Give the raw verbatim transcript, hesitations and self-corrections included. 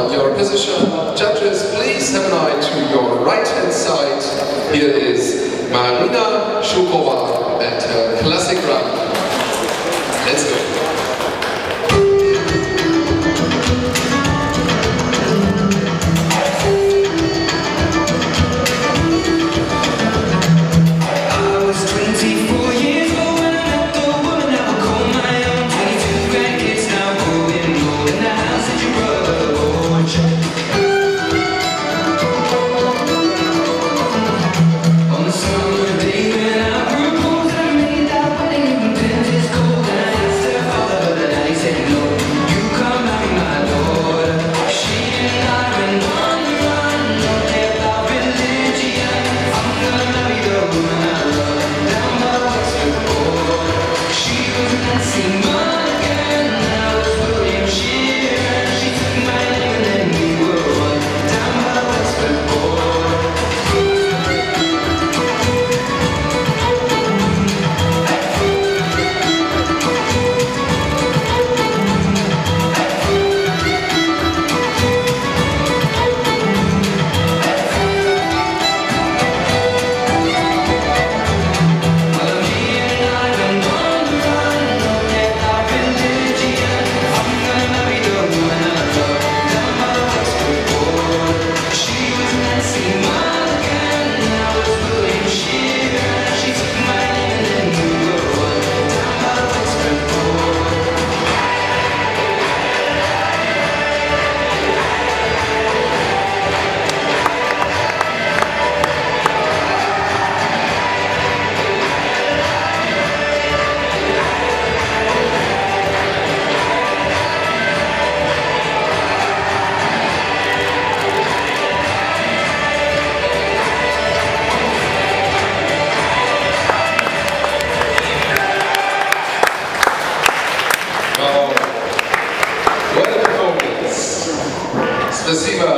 now your position. Judges, please have an eye to your right-hand side. Here is Marina Shukova and her classic run. Let's go. Спасибо.